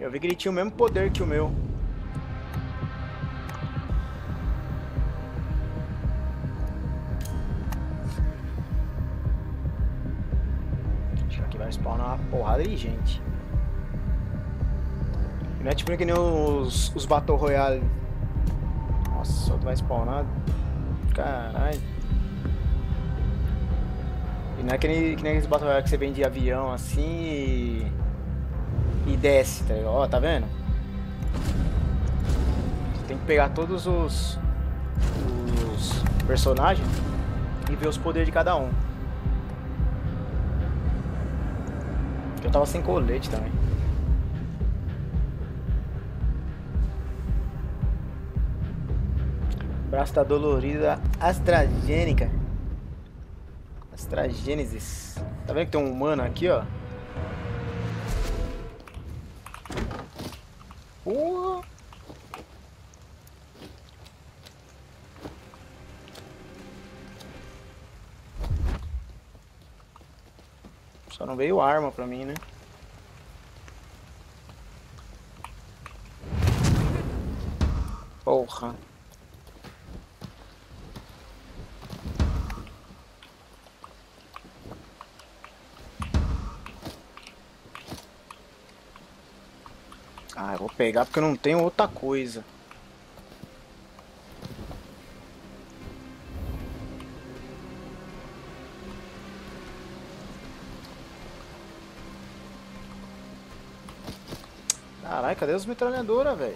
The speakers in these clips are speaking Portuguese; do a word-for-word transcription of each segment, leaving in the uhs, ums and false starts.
Eu vi que ele tinha o mesmo poder que o meu. Acho que aqui vai spawnar uma porrada de gente. Não é tipo que nem os, os Battle Royale. Nossa, outro vai spawnar. Caralho. E não é que nem, que nem aqueles Battle Royale que você vem de avião assim e. E desce, tá ligado? Ó, tá vendo? Você tem que pegar todos os. Os personagens e ver os poderes de cada um. Eu tava sem colete também. Braço da dolorida AstraZeneca. AstraGênesis. Tá vendo que tem um humano aqui, ó? Porra! Só não veio arma pra mim, né? Porra. Ah, eu vou pegar porque eu não tenho outra coisa. Caralho, cadê os metralhadoras, velho?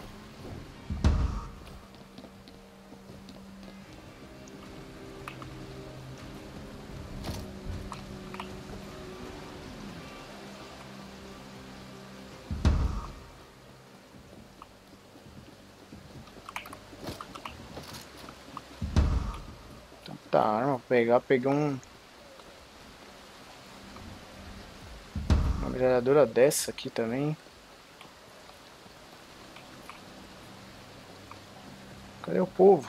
Tá, arma, vou pegar, peguei um... Uma metralhadora dessa aqui também. Cadê o povo?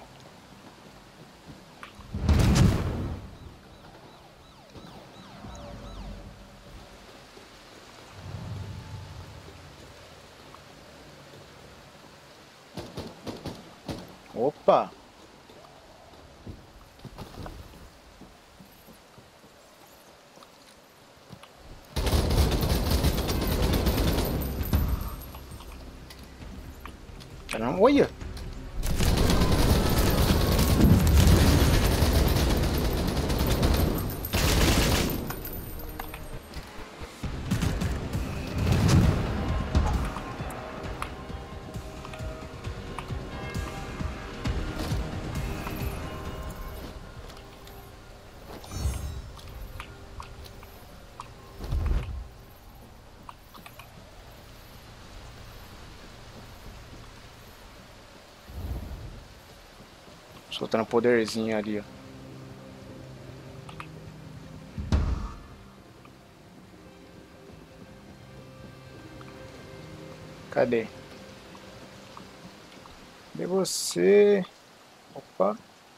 Opa! Caramba, olha! Soltando poderzinho ali, ó. Cadê? Cadê você? Opa.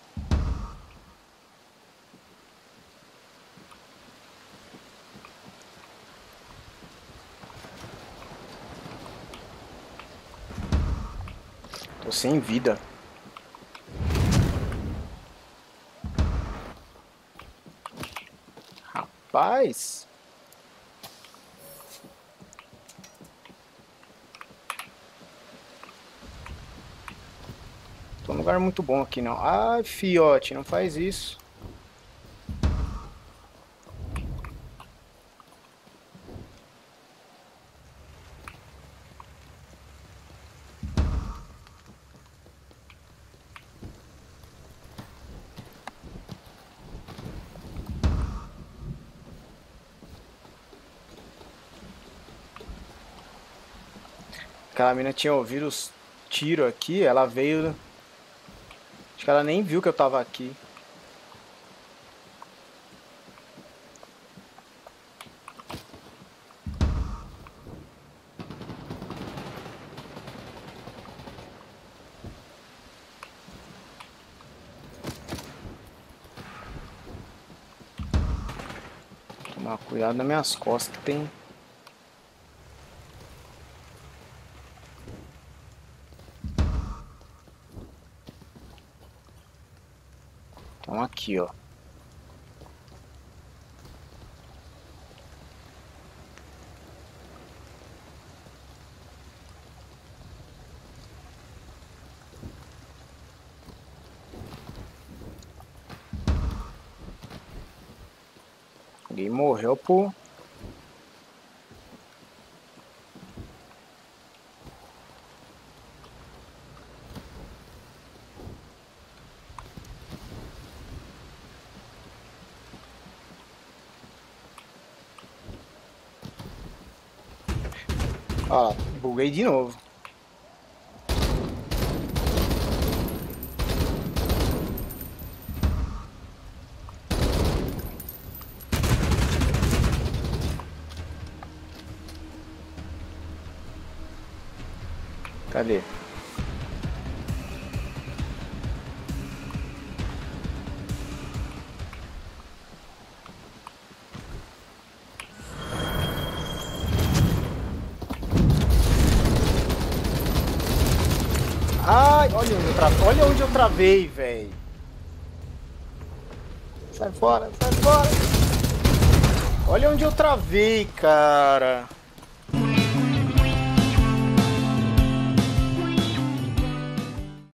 Tô sem vida. Rapaz. Tô num lugar muito bom aqui, não. Ai, fiote, não faz isso. Aquela mina tinha ouvido os tiros aqui, ela veio... Acho que ela nem viu que eu tava aqui. Tomar cuidado nas minhas costas que tem... um aqui, ó. Alguém morreu por... Ó, buguei de novo. Cadê? Ai, olha onde eu travei, olha onde eu travei, velho. Sai fora, sai fora. Olha onde eu travei, cara.